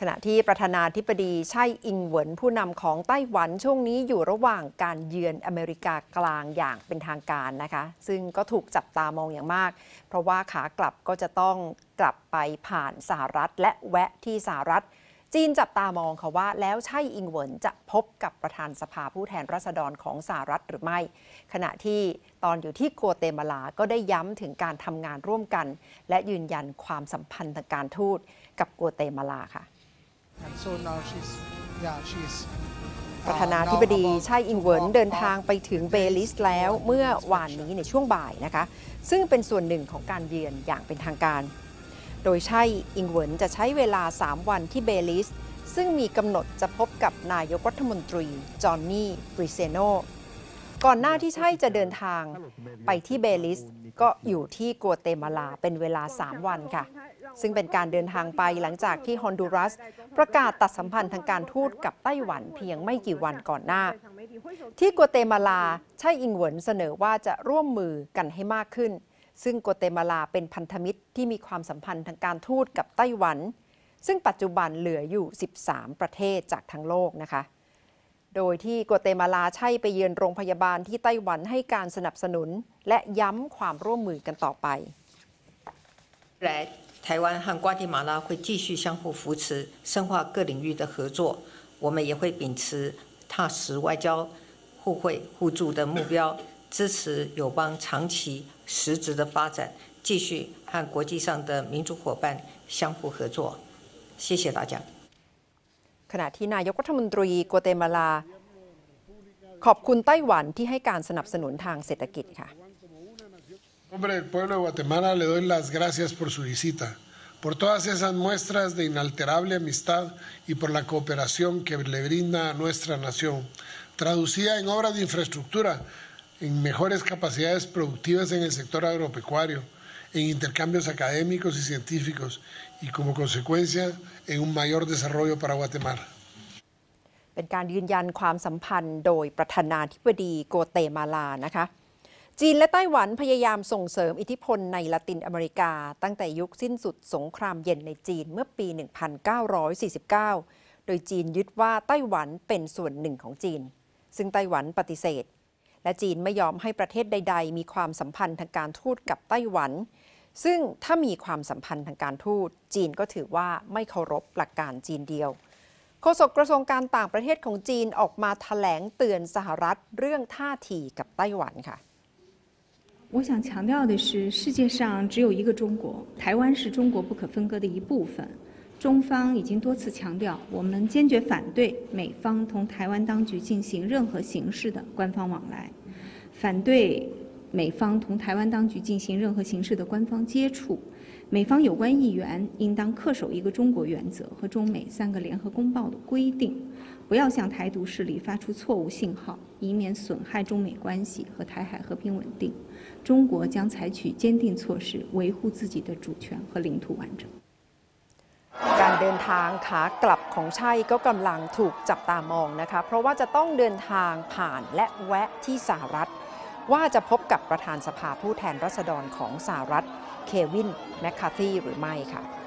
ณะที่ประธานาธิบดีไช่อิงเหวินผู้นำของไต้หวันช่วงนี้อยู่ระหว่างการเยือนอเมริกากลางอย่างเป็นทางการนะคะซึ่งก็ถูกจับตามองอย่างมากเพราะว่าขากลับก็จะต้องกลับไปผ่านสหรัฐและแวะที่สหรัฐจีนจับตามองค่ะว่าแล้วไช่อิงเหวินจะพบกับประธานสภาผู้แทนราษฎรของสหรัฐหรือไม่ขณะที่ตอนอยู่ที่กัวเตมาลาก็ได้ย้ำถึงการทำงานร่วมกันและยืนยันความสัมพันธ์ทางการทูตกับกัวเตมาลาค่ะประธานาธิบดีไช่อิงเหวินเดินทางไปถึงเบลิสแล้วเมื่อวานนี้ในช่วงบ่ายนะคะซึ่งเป็นส่วนหนึ่งของการเยือนอย่างเป็นทางการโดยไช่อิงเหวินจะใช้เวลา3วันที่เบลิสซึ่งมีกำหนดจะพบกับนายกรัฐมนตรีจอห์นนี่บริเซโนก่อนหน้าที่ไช่จะเดินทางไปที่เบลิสก็อยู่ที่กัวเตมาลาเป็นเวลา3วันค่ะซึ่งเป็นการเดินทางไปหลังจากที่ฮอนดูรัสประกาศตัดสัมพันธ์ทางการทูตกับไต้หวันเพียงไม่กี่วันก่อนหน้าที่กัวเตมาลาไช่อิงเหวินเสนอว่าจะร่วมมือกันให้มากขึ้นซึ่งกัวเตมาลาเป็นพันธมิตรที่มีความสัมพันธ์ทางการทูตกับไต้หวันซึ่งปัจจุบันเหลืออยู่13ประเทศจากทั้งโลกนะคะโดยที่กัวเตมาลาไช่ไปเยือนโรงพยาบาลที่ไต้หวันให้การสนับสนุนและย้ำความร่วมมือกันต่อไป台湾和瓜地马拉会继续相互扶持，深化各领域的合作。我们也会秉持踏实外交、互惠互助的目标，支持友邦长期实质的发展，继续和国际上的民主伙伴相互合作。谢谢大家。 ขณะที่นายกรัฐมนตรีกัวเตมาลาขอบคุณไต้หวันที่ให้การสนับสนุนทางเศรษฐกิจค่ะ nombre del pueblo de Guatemala le doy las gracias por su visita, por todas esas muestras de inalterable amistad y por la cooperación que le brinda a nuestra nación, traducida en obras de infraestructura, en mejores capacidades productivas en el sector agropecuario, en intercambios académicos y científicos y como consecuencia en un mayor desarrollo para Guatemala. เป็นการยืนยันความสัมพันธ์โดยประธานาธิบดีกัวเตมาลานะคะจีนและไต้หวันพยายามส่งเสริมอิทธิพลในละตินอเมริกาตั้งแต่ยุคสิ้นสุดสงครามเย็นในจีนเมื่อปี 1949 โดยจีนยึดว่าไต้หวันเป็นส่วนหนึ่งของจีนซึ่งไต้หวันปฏิเสธและจีนไม่ยอมให้ประเทศใดๆมีความสัมพันธ์ทางการทูตกับไต้หวันซึ่งถ้ามีความสัมพันธ์ทางการทูตจีนก็ถือว่าไม่เคารพหลักการจีนเดียวโฆษกกระทรวงการต่างประเทศของจีนออกมาแถลงเตือนสหรัฐเรื่องท่าทีกับไต้หวันค่ะ我想强调的是，世界上只有一个中国，台湾是中国不可分割的一部分。中方已经多次强调，我们坚决反对美方同台湾当局进行任何形式的官方往来，反对美方同台湾当局进行任何形式的官方接触。美方有关议员应当恪守一个中国原则和中美3个联合公报的规定，不要向台独势力发出错误信号，以免损害中美关系和台海和平稳定。中国将采取坚定措施，维护自己的主权和领土完整。 การเดินทางขากลับของไช่ก็กำลังถูกจับตามองนะคะเพราะว่าจะต้องเดินทางผ่านและแวะที่สหรัฐว่าจะพบกับประธานสภาผู้แทนราษฎรของสหรัฐเควินแมคคาร์ธีหรือไม่ค่ะ